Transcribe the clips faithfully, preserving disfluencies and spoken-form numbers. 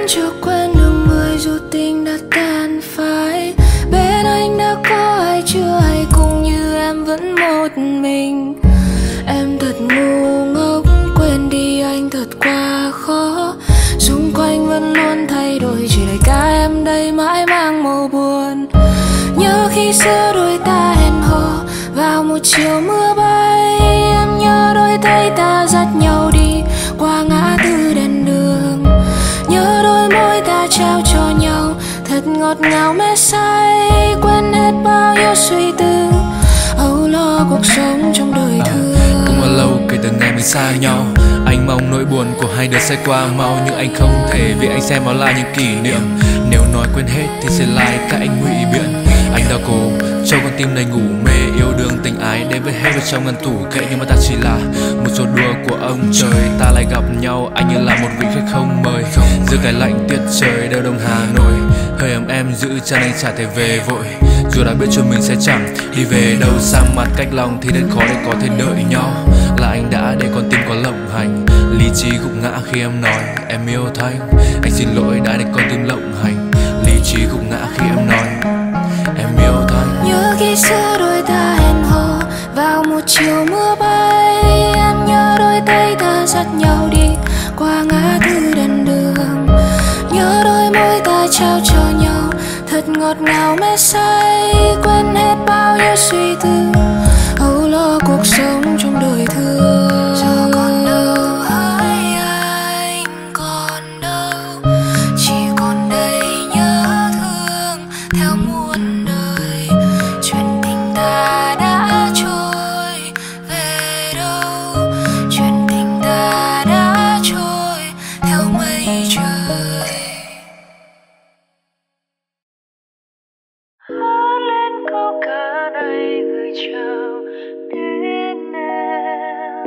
chưa quên được người dù tình đã tan phai. Bên anh đã có ai chưa hay cũng như em vẫn một mình. Em thật ngu ngốc quên đi anh thật quá khó. Xung quanh vẫn luôn thay đổi chỉ để cả em đây mãi mang màu buồn. Nhớ khi xưa đôi ta hẹn hò vào một chiều mưa bay. Em nhớ đôi tay ta dắt nhau đi qua ngã tư đèn đường. Nhớ đôi môi ta trao cho nhau thật ngọt ngào mê say. Quên hết bao nhiêu suy tư âu lo cuộc sống trong đời thường. Không bao lâu kể từ ngày mình xa nhau, anh mong nỗi buồn của hai đứa sẽ qua mau. Nhưng anh không thể vì anh xem nó là những kỷ niệm. Nếu nói quên hết thì sẽ lại các anh ngụy biện. Anh đã cố cho con tim này ngủ mê. Yêu đương tình ái đến với hết vào trong ngăn tủ kệ. Nhưng mà ta chỉ là một số đùa của ông trời. Ta lại gặp nhau anh như là một vị khách không mời. Giữa cái lạnh tiết trời đều đông Hà Nội. Hơi ấm em giữ chân anh chả thể về vội. Dù đã biết cho mình sẽ chẳng đi về đâu. Xa mặt cách lòng thì rất khó để có thể đợi nhau. Là anh đã để con tim có lộng hành. Lý trí gục ngã khi em nói em yêu Thanh. Anh xin lỗi đã để con tim lộng hành. Lý trí gục ngã khi em nói em yêu Thanh. Nhớ khi xưa đôi ta hẹn hò vào một chiều mưa bay. Em nhớ đôi tay ta dắt nhau đi qua ngã tư đèn đường. Nhớ đôi môi ta trao cho nhau thật ngọt ngào mê say. Quên hết bao nhiêu suy tư âu lo cuộc sống trong đời thường. Giờ còn đâu hỡi anh còn đâu, chỉ còn đây nhớ thương theo muôn đời. Chuyện tình ta đã trôi về đâu, chuyện tình ta đã trôi theo mây trời. Hát lên câu ca này gửi chào đến em,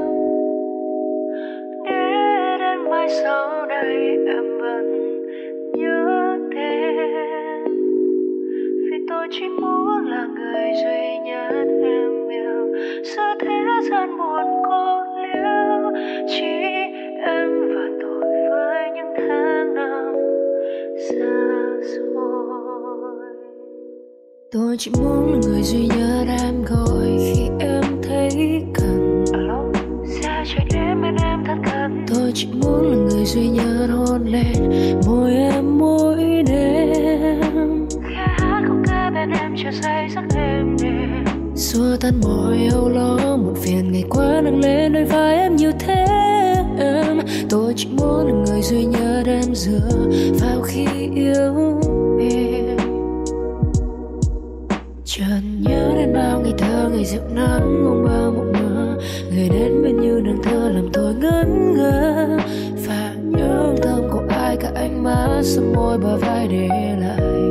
để đến mai sau đây em vẫn nhớ tên. Vì tôi chỉ muốn là người duy nhất em yêu giữa thế gian buồn cô liêu. Chỉ em và tôi với những tháng năm xa xôi. Tôi chỉ muốn là người duy nhất em gọi khi em thấy cần. Alo, sẽ chạy đến bên em thật gần. Tôi chỉ muốn là người duy nhất hôn lên môi em mỗi đêm. Khi hát khúc ca bên em chờ say giấc êm đềm. Xua tan mọi âu lo một phiền ngày qua nâng lên đôi vai em như thế em. Tôi chỉ muốn là người duy nhất em dựa vào khi yêu em. Chợt nhớ đến bao ngày thơ ngày dịu nắng ôm bao mộng mơ. Người đến bên như đang thơ làm tôi ngẩn ngơ. Và nhớ hương thơm của ai cả ánh mắt sân môi bờ vai để lại.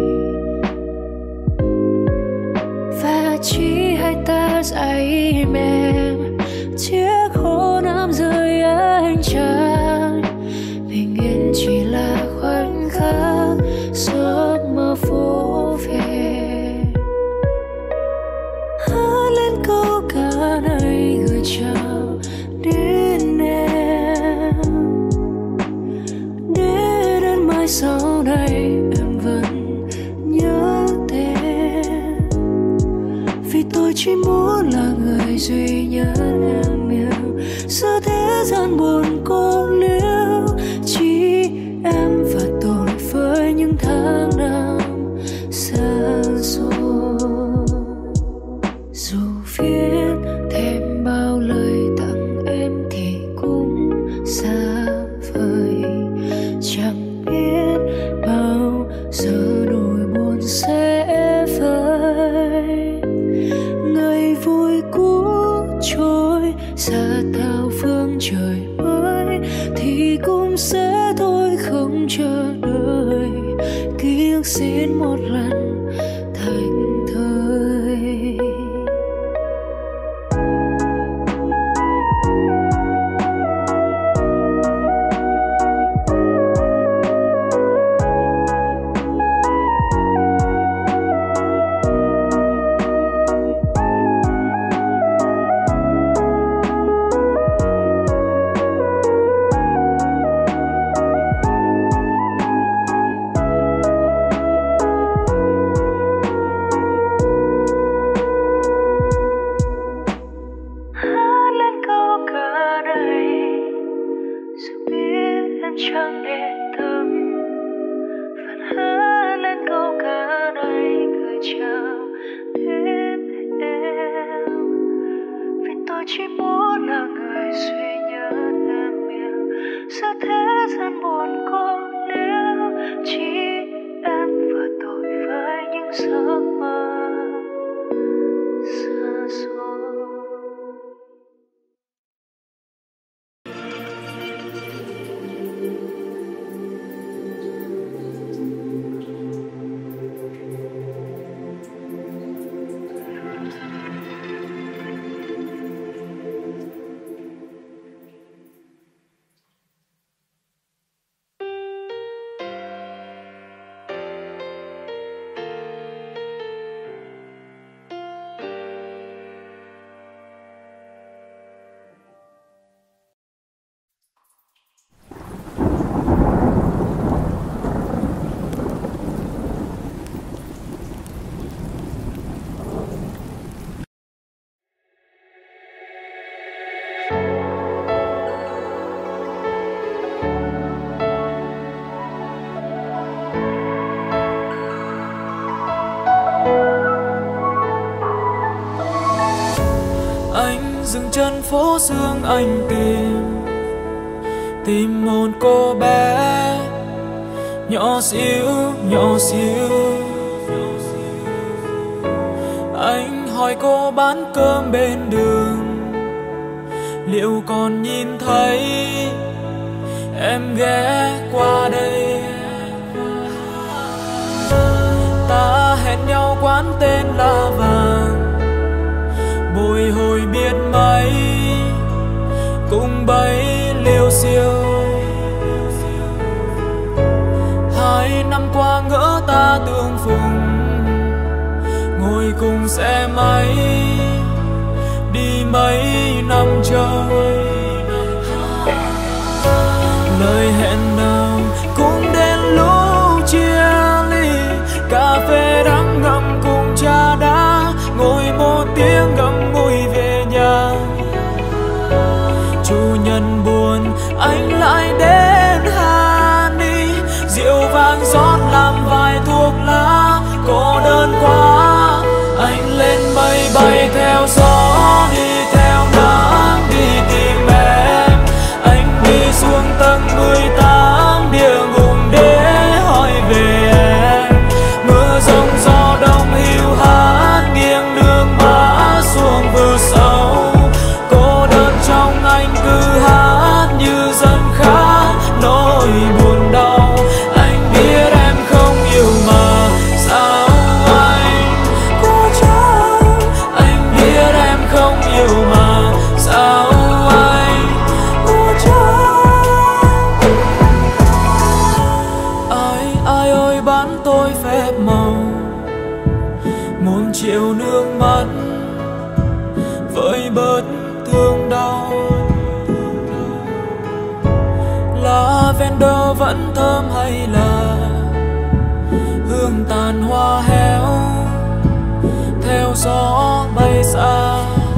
Và chỉ hai ta dậy mềm chiếc hôn ấm rơi ánh trăng. Bình yên chỉ là khoảnh khắc giấc mơ phố về. Hát lên câu ca này gửi chào đến em, để đến mai sau đây em vẫn nhớ tên. Vì tôi chỉ muốn là người duy nhất em yêu giữa thế gian buồn cô liêu. Chỉ em và tôi với những tháng năm xa xôi. Dù viết thêm bao lời tặng em thì cũng xa vời. Chẳng biết bao giờ nỗi buồn sẽ vơi. Ngày vui cũ trôi xa thao phương trời mới thì cũng sẽ thôi không chờ đợi. Ký ức xin một lần thành thơi. đêm trăng để thấm phần hát lên câu ca này gửi chào đến em, vì tôi chỉ muốn là người duy nhất em yêu giữa thế gian buồn cô. Nếu chỉ em và tôi với những giấc mơ xa xôi. Dừng chân phố xương anh tìm tìm một cô bé nhỏ xíu nhỏ xíu. Anh hỏi cô bán cơm bên đường liệu còn nhìn thấy em ghé qua đây. Ta hẹn nhau quán tên là Vàng, bồi hồi biết mấy cùng bấy liêu xiêu. Hai năm qua ngỡ ta tương phùng, ngồi cùng xe máy đi mấy năm trời. Lời hẹn nào cũng đến lúc chia ly, cà phê đắng ngậm cùng trà đá, ngồi một tiếng ngậm ngùi về nhà. Chủ nhân buồn anh lại đến Hani, rượu vang rót làm vài thuốc lá. Cô đơn quá anh lên mây bay theo gió, đi theo nắng đi tìm em. Anh đi xuống tầng mười tám địa ngục để hỏi về em. Mưa rông gió đông hiu hắt nghiêng nước mắt xuống vực sâu. Cô đơn trong anh cứ hát như dân khát nỗi buồn đau. Anh biết em không yêu mà sao anh cố chấp. Anh biết em không yêu mà sao anh cố chấp. Ai ai ơi bán tôi phép màu, muôn triệu nước mắt vơi bớt thương đau. Lavender vẫn thơm hay là hương tàn hoa héo theo gió bay xa.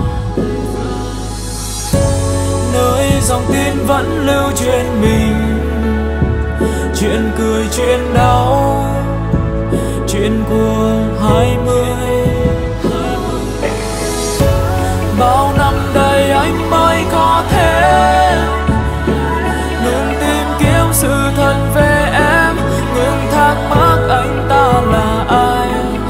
Nơi dòng tin vẫn lưu truyền mình, chuyện cười chuyện đau, chuyện của hai mươi. Bao năm đây anh mới có thể ngừng tìm kiếm sự thật về em, ngừng thắc mắc anh ta là ai.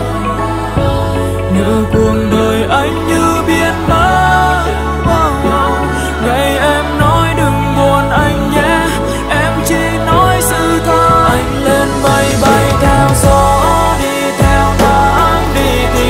Nửa cuộc đời anh như biến mất. Ngày em nói đừng buồn anh nhé, em chỉ nói sự thật. Anh lên mây bay theo gió, đi theo nắng đi tìm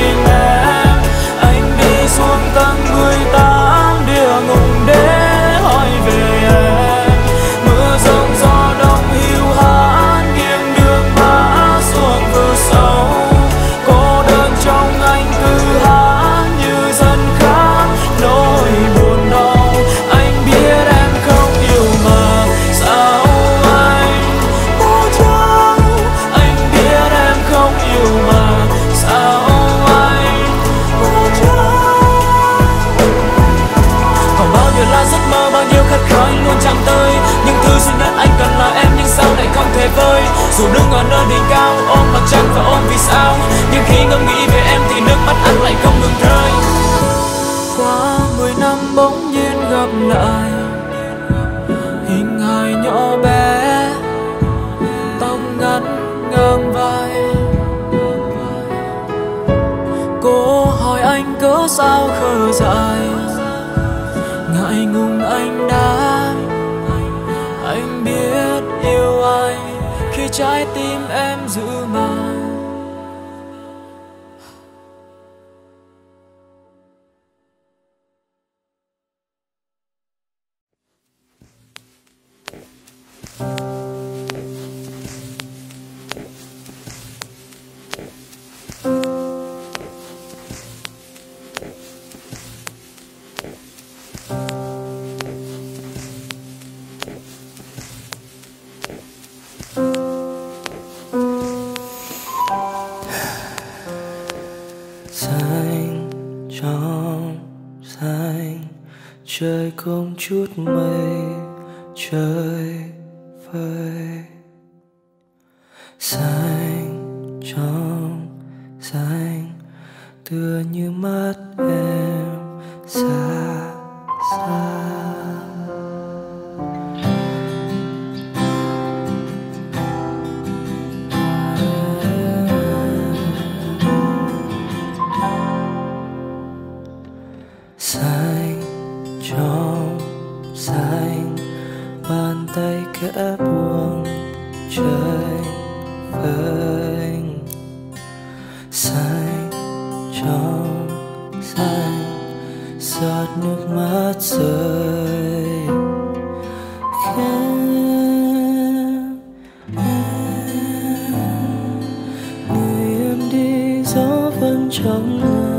Dù đứng ở nơi đỉnh cao, ôm mặt trăng và ôm vì sao, nhưng khi ngẫm nghĩ về em thì nước mắt anh lại không ngừng rơi. Qua mười năm bỗng nhiên gặp lại, hình hài nhỏ bé, tóc ngắn ngang vai. Cô hỏi anh cớ sao khờ dại, ngại ngùng anh đáp anh biết yêu ai khi trái tim em giữ mãi. Xanh trong xanh, trời không chút mây, trời vơi. Xanh trong xanh, tựa như mắt em xa xa. Xanh trong xanh, bàn tay khẽ buông trời vênh. Xanh trong xanh, giọt nước mắt rơi. Em, em, người em đi gió vẫn trong lòng.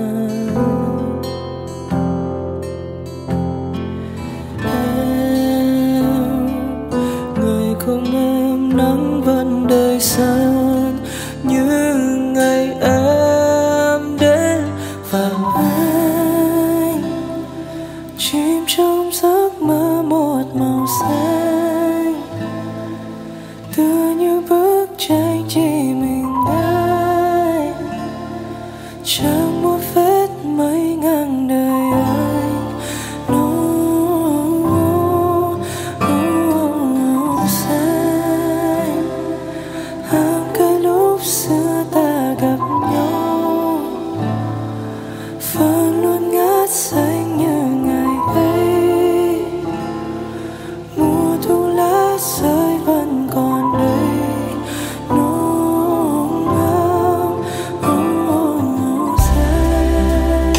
Không em nắng vẫn đời sáng như ngày em đến vào anh, chìm trong giấc mơ một màu xanh, tựa như bức tranh chỉ mình ai, chẳng một vết mây ngang đời anh. Xưa ta gặp nhau vẫn luôn ngát xanh như ngày ấy, mùa thu lá rơi vẫn còn đây, nồng ấm ấm xanh.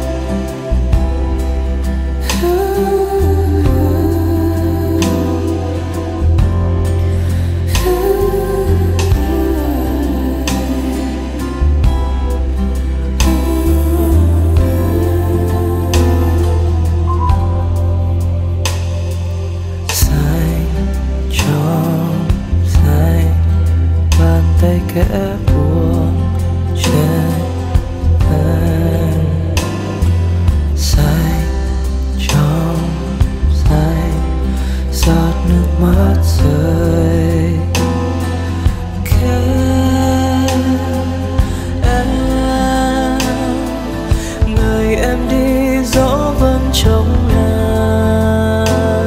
Tay kẽ buông trên anh, xanh trong xanh, giọt nước mắt rơi. Em, người em đi gió vẫn trong làng.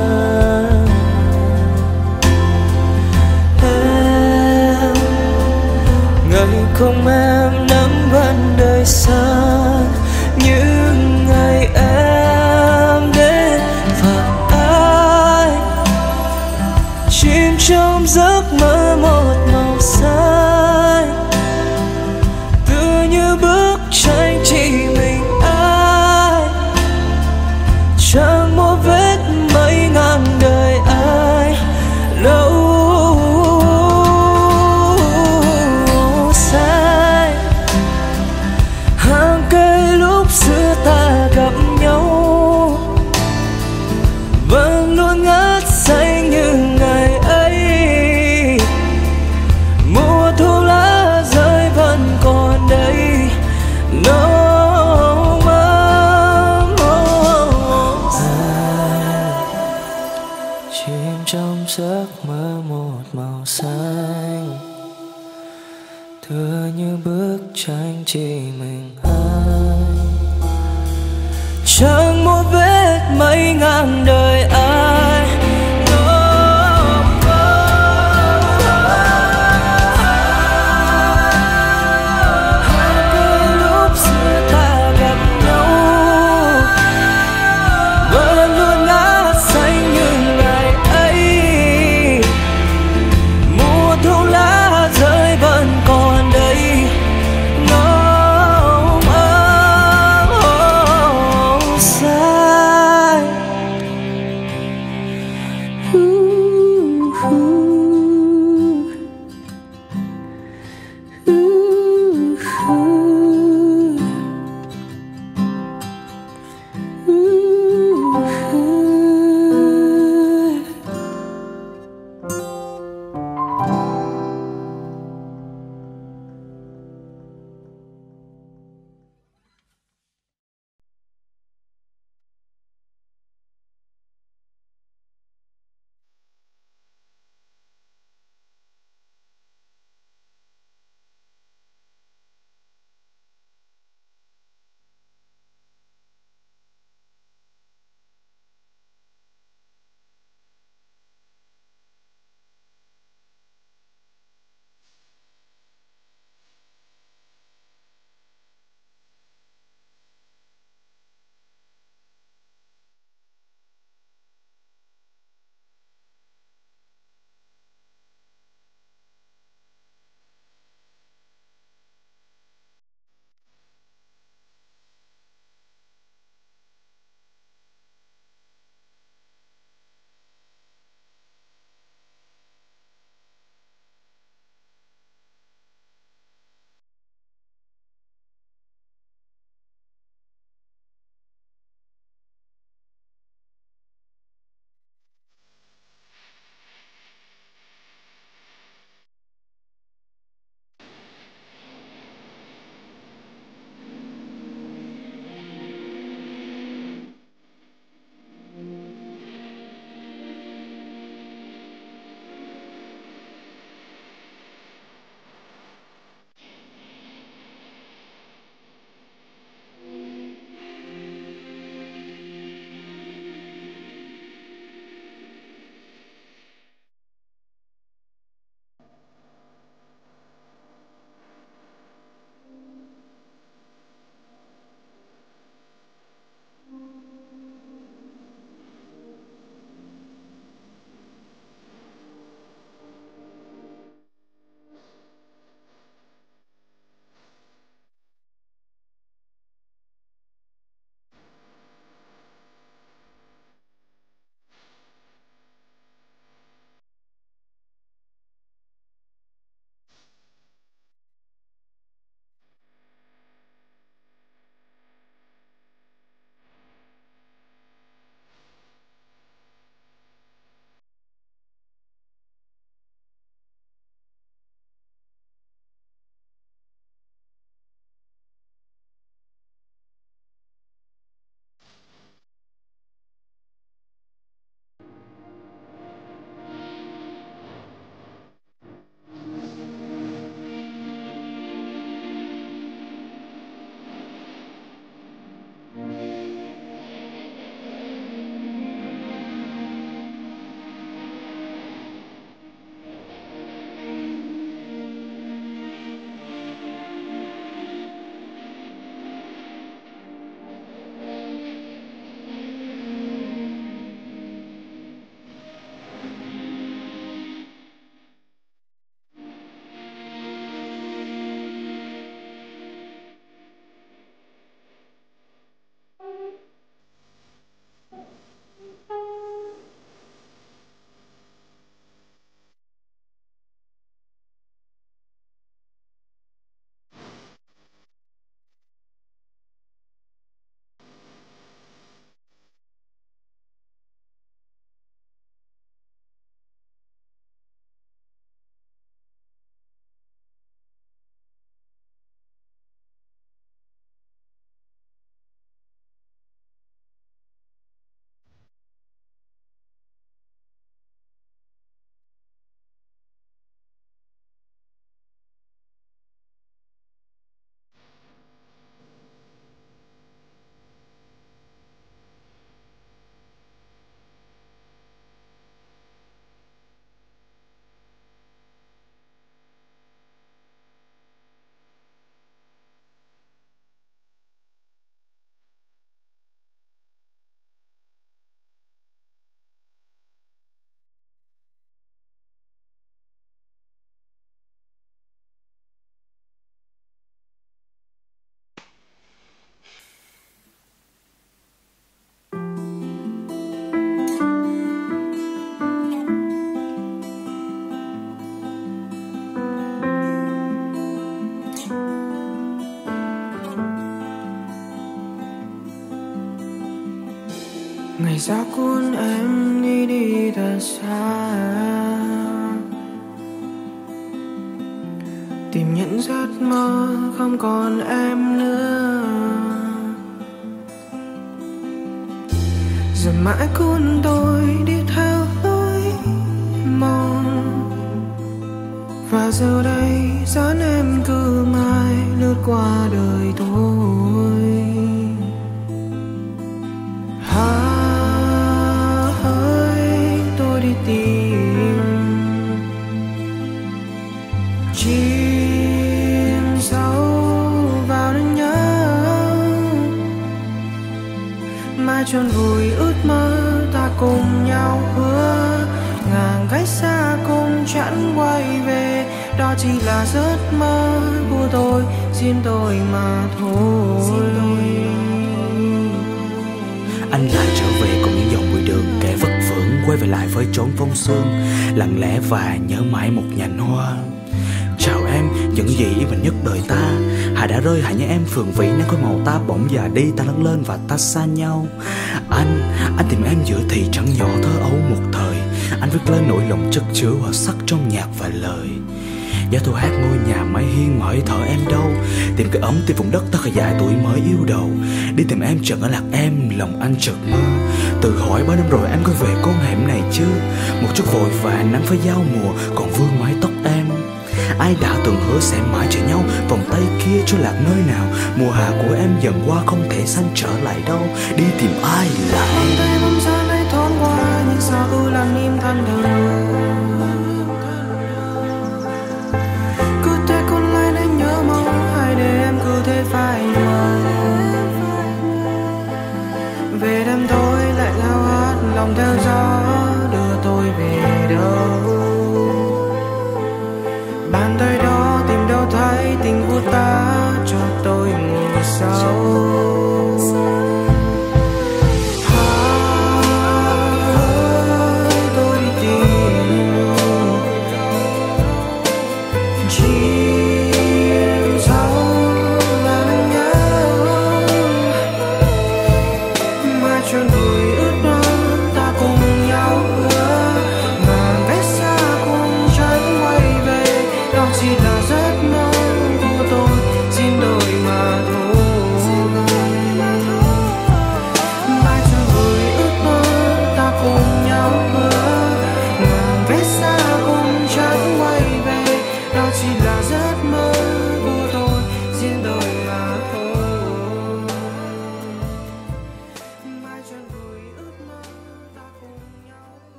Ngày không em nắng vẫn đời xa như ngày em đến và anh, chìm trong giấc mơ một màu xanh, tựa như bức tranh chỉ mình ai, chẳng một vết mây ngang đời ai đâu. Xưa ta gặp nhau vẫn luôn ngát xanh như ngày ấy, một màu xanh, tựa như bức tranh chỉ mình hai, chẳng một vết mấy ngàn đời ai. ngày xa cuốn em đi đi thật xa, tìm những giấc mơ không còn em nữa. Giờ mãi cuốn tôi đi theo lối mòn, và giờ đây dõi em cứ mãi lướt qua đời tôi. Hà ơi tôi đi tìm, chìm sâu vào nỗi nhớ, mai chôn vùi ước mơ ta cùng nhau hứa, ngàn cách xa cũng chẳng quay về. Đó chỉ là giấc mơ của tôi, riêng tôi mà thôi. Anh lại trở về cùng những dòng bụi đường kẻ vất vưởng, quay về lại với chốn phong sương lặng lẽ và nhớ mãi một nhành hoa. Chào em, những gì yêu mình nhất đời ta. Hà đã rơi, hãy nhớ em phường vĩ nắng khói màu ta bỗng già đi, ta lớn lên và ta xa nhau. Anh, anh tìm em giữa thị trấn nhỏ thơ ấu một thời. Anh viết lên nỗi lòng chất chứa hòa sắc trong nhạc và lời. Giá tôi hát ngôi nhà mái hiên mỏi thở em đâu, tìm cái ấm tìm vùng đất ta khởi dài tuổi mới yêu đầu. Đi tìm em chợt ở lạc em, lòng anh chợt mơ. Tự hỏi bao năm rồi em có về con hẻm này chưa? Một chút vội vàng nắng phải giao mùa còn vương mái tóc em. Ai đã từng hứa sẽ mãi chờ nhau, vòng tay kia cho lạc nơi nào. Mùa hạ của em dần qua không thể xanh trở lại đâu. Đi tìm ai lại? Tay bóng dáng ấy thoáng qua, nhưng sao tôi lặng im than thở. Cứ thế con lại nên nhớ mong, hay để em cứ thế phai mờ. Về đêm tối lại ngao hát, lòng theo gió đưa tôi về đâu. Bàn tay đó tìm đâu thấy tình của ta cho tôi ngủ sâu.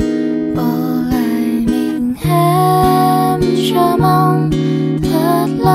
Thật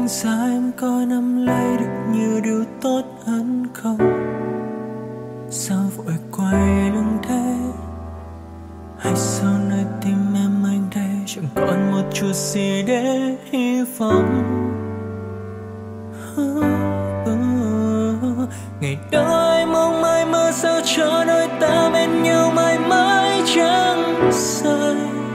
xa em coi nắm lấy được nhiều điều tốt hơn không? Sao vội quay lưng thế? Hay sao nơi tim em anh đây chẳng còn một chút gì để hy vọng? Ngày đó anh mong mãi mơ sao cho đôi ta bên nhau mãi mãi chẳng rời.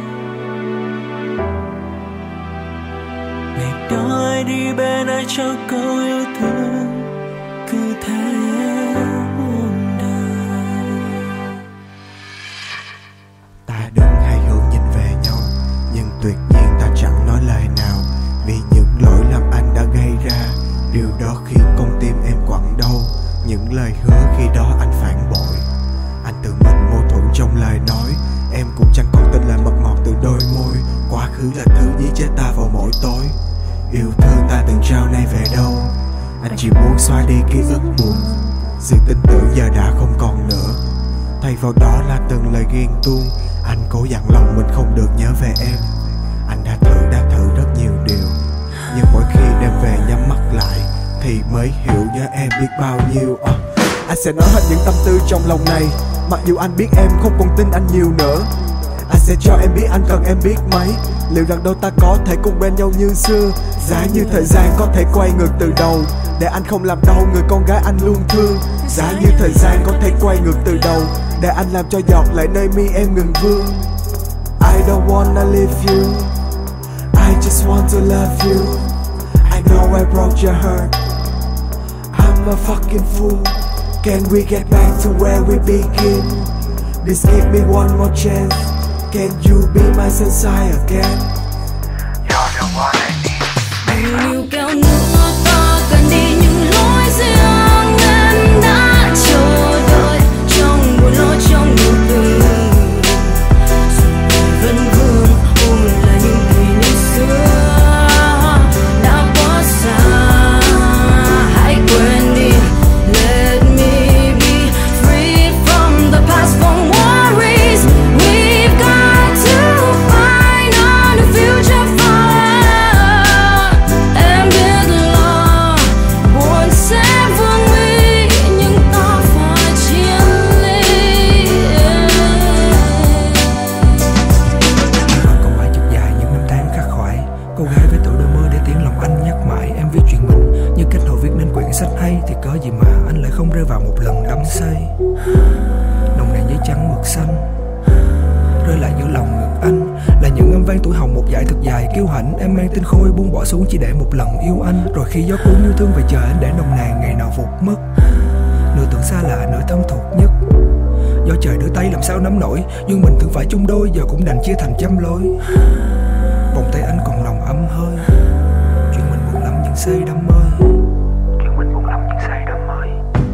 Ngày đó anh đi bên ai cho câu yêu thương cứ thế muôn đời. Ta đứng hai hướng nhìn về nhau, nhưng tuyệt nhiên ta chẳng nói lời nào, vì những lỗi lầm anh đã gây ra, điều đó khiến con tim em quặn đau. Những lời hứa khi đó anh phản bội, anh tự mình mâu thuẫn trong lời nói. Em cũng chẳng còn tin lời mật ngọt từ đôi môi. Quá khứ là thứ giết chết ta vào mỗi tối. Yêu thương ta từng trao nay về đâu? Anh chỉ muốn xóa đi ký ức buồn. Sự tin tưởng giờ đã không còn nữa, thay vào đó là từng lời ghen tuông. Anh cố dặn lòng mình không được nhớ về em. Anh đã thử đã thử rất nhiều điều, nhưng mỗi khi đêm về nhắm mắt lại thì mới hiểu nhớ em biết bao nhiêu. uh, Anh sẽ nói hết những tâm tư trong lòng này, mặc dù anh biết em không còn tin anh nhiều nữa. Anh sẽ cho em biết anh cần em biết mấy. Liệu rằng đôi ta có thể cùng bên nhau như xưa? Giá như thời gian có thể quay ngược từ đầu, để anh không làm đau người con gái anh luôn thương. Giá như thời gian có thể quay ngược từ đầu, để anh làm cho giọt lại nơi mi em ngừng vương. I don't wanna leave you, I just want to love you. I know I broke your heart, I'm a fucking fool. Can we get back to where we begin? Please give me one more chance. Can you be my sunshine again? You're the one I need. Nhiều kéo nữa ta cần đi những lối riêng, nên đã chờ đợi trong buồn lo trong nhiều từ. Rồi vẫn vương ôm lại những kỷ niệm xưa đã quá xa. Hãy quên đi, let me be free from the past, from worries. We've got to find a new future for us. Em biết là buồn sẽ vương nguy, nhưng ta phải chiến ly. Vẫn còn mãi chật dài những năm tháng khắc khoải, cô gái với tuổi đôi mươi để tiếng lòng anh nhắc mãi. Em viết chuyện mình như cách hồi viết nên quyển sách hay, thì có gì mà anh lại không rơi vào một lần đắm say. Nồng nàn giấy trắng mực xanh rơi lại giữa lòng ngực anh, là những âm vang tuổi hồng một dải thật dài kiêu hãnh. Em mang tên khôi buông bỏ xuống chỉ để một lần yêu anh, rồi khi gió cuốn yêu thương về trời anh để nồng nàn ngày nào vụt mất. Nửa tưởng xa lạ nửa thâm thuộc nhất, do trời đưa tay làm sao nắm nổi. Nhưng mình thường phải chung đôi, giờ cũng đành chia thành trăm lối. Vòng tay anh còn lòng ấm hơi, chuyện mình buồn lắm nhưng say đắm ơi. Chuyện mình buồn lắm nhưng say đắm ơi.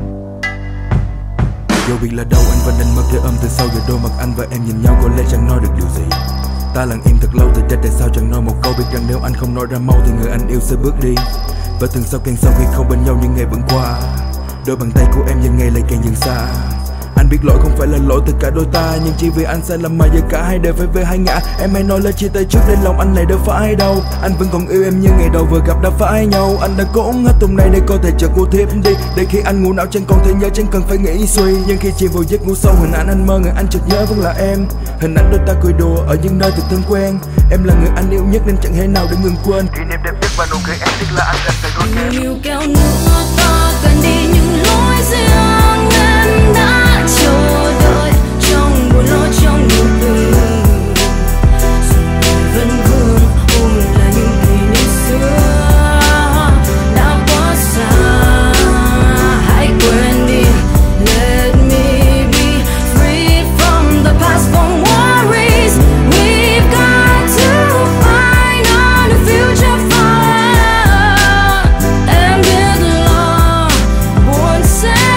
Dẫu biết là đâu anh vẫn đánh mất cái âm từ sau, giờ đôi mặt anh và em nhìn nhau có lẽ chẳng nói được điều gì. Ta lặng im thật lâu từ trách tại sao chẳng nói một câu, biết rằng nếu anh không nói ra mau thì người anh yêu sẽ bước đi. Và từng sau càng sau khi không bên nhau những ngày vẫn qua, đôi bàn tay của em dần ngày lại càng dần xa. Anh biết lỗi không phải là lỗi từ cả đôi ta, nhưng chỉ vì anh sai lầm mà giờ cả hai đều phải về hai ngã. Em hãy nói lời chia tay trước nên lòng anh này đâu phải đâu. Anh vẫn còn yêu em như ngày đầu vừa gặp đã phải nhau. Anh đã cố hết tuần này để có thể chợt ngủ thiếp đi, để khi anh ngủ não chẳng còn thể nhớ, chẳng cần phải nghĩ suy. Nhưng khi chìm vào giấc ngủ sâu, hình ảnh anh mơ người anh chợt nhớ vẫn là em. Hình ảnh đôi ta cười đùa ở những nơi thực thân quen. Em là người anh yêu nhất nên chẳng thể nào để ngừng quên. Kỷ niệm đẹp nhất và nụ cười em biết là anh dành thời đôi em. Nhiều kéo nữa ta cần đi những lối riêng, nên đã chờ đợi trong buồn lo trong nhiều từ. Rồi vẫn vương ôm lại những kỷ niệm xưa đã quá xa. Hãy quên đi, let me be free from the past, from worries. We've got to find a new future for us. Em biết là buồn sẽ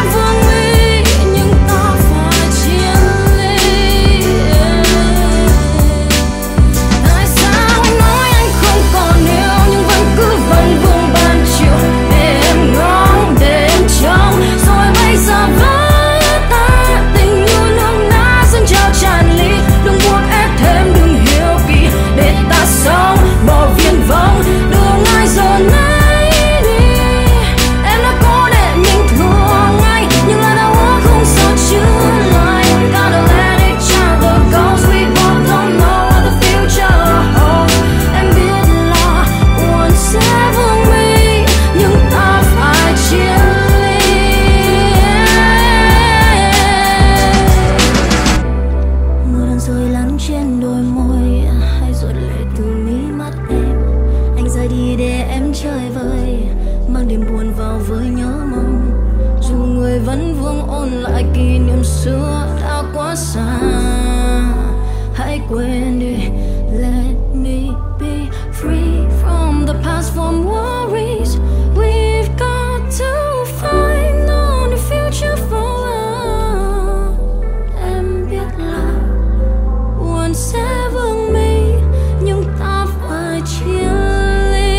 lại kỷ niệm xưa đã quá xa. Hãy quên đi, let me be free from the past, from worries. We've got to find on the future for us. Em biết là buồn sẽ vương mình, nhưng ta phải chia ly.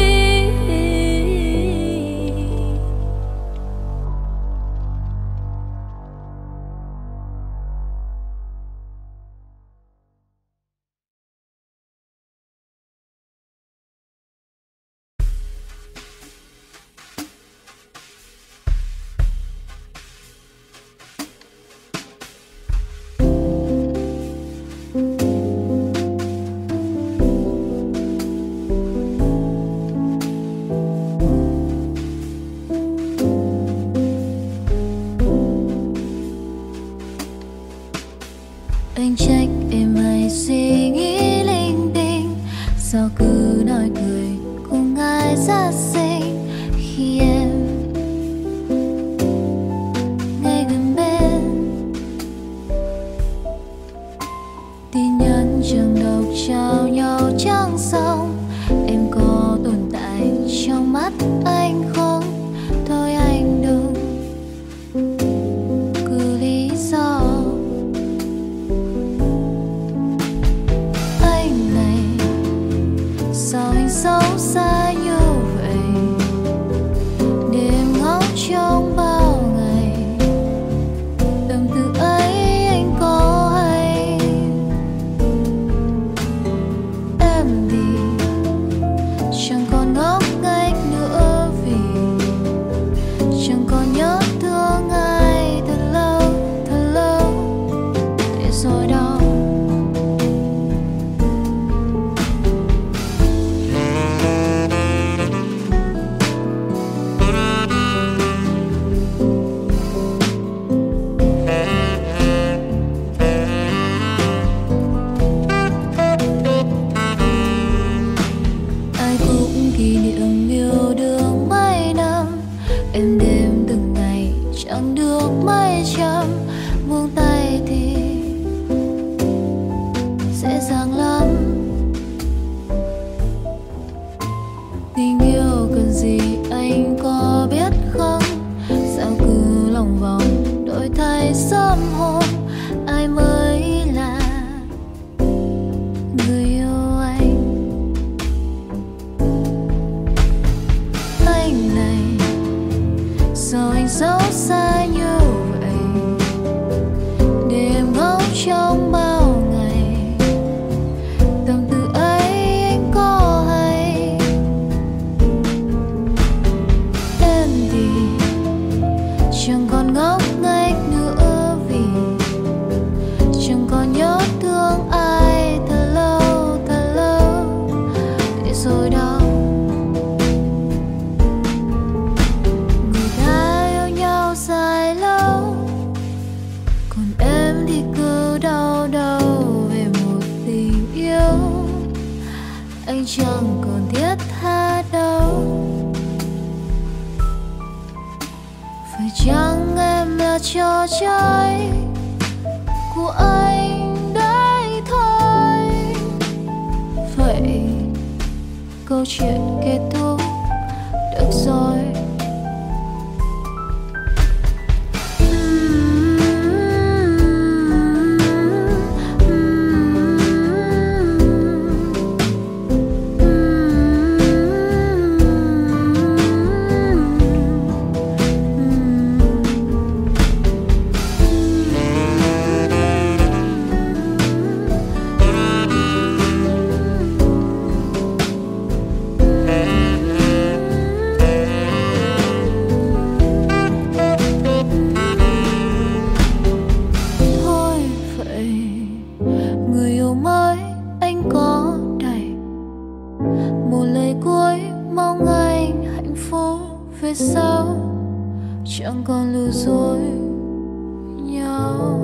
Anh trách em hay suy nghĩ linh tinh, sao cứ nói cười cùng ai ra sinh. Khi em ngay gần bên, tin nhắn chẳng đọc trao nhau chẳng xong. Em có tồn tại trong mắt anh không? Thôi anh đừng cứ lý do. Sao anh xấu xa như vậy, để em ngóng trong bao ngày. Tâm tư ấy anh có hay? Em thì chẳng còn ngốc nghếch nữa, vì chẳng còn nhớ thương ai thật lâu, thật lâu. Để rồi đâu kỷ niệm yêu đương mấy năm, em đêm từng ngày chẳng được mấy trăm. Buông tay thì dễ dàng lắm. Tình yêu cần gì anh có biết không? Sao cứ lòng vòng đổi thay sớm hôm. Ai mới là người yêu anh? Anh này sao anh xấu xa như vậy, để em ngóng trong bao ngày. Tâm tư ấy anh có hay? Em thì chẳng còn ngốc nghếch nữa, vì chẳng còn nhớ thương ai thật lâu, thật lâu. Để rồi đâu người ta yêu nhau dài lâu, còn em thì cứ đau đầu về một tình yêu anh chẳng còn thiết tha đâu. Phải chăng em là trò chơi của anh đấy thôi? Vậy câu chuyện kết thúc được rồi. Chẳng còn lừa dối nhau.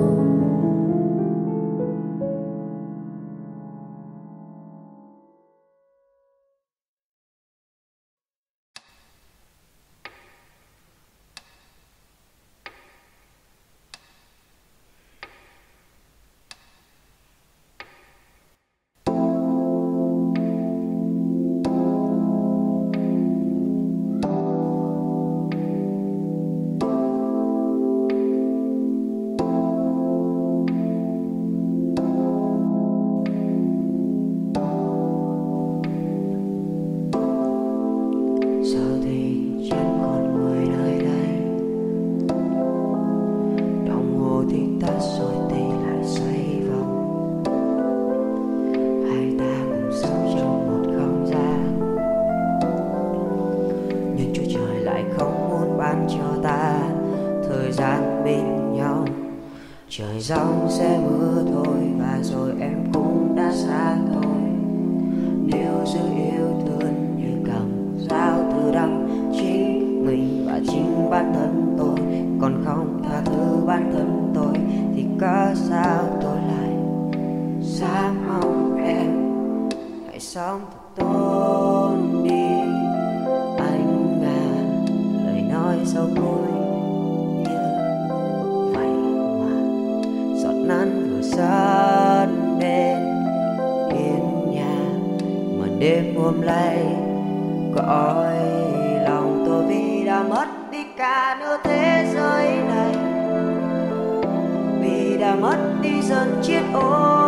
bên nhau. Trời giông sẽ mưa thôi và rồi em cũng đã xa thôi. Nếu giữ yêu thương như cầm dao từ đâm chính mình và chính bản thân tôi, còn không tha thứ bản thân tôi thì cớ sao tôi lại dám mong em hãy sống thật tốt đi anh à. Lời nói sâu cuối như vậy mà giọt nắng vừa rớt bên hiên nhà, mà đêm hôm nay gọi lòng tôi vì đã mất đi cả nửa thế giới này, vì đã mất đi dần chiếc ô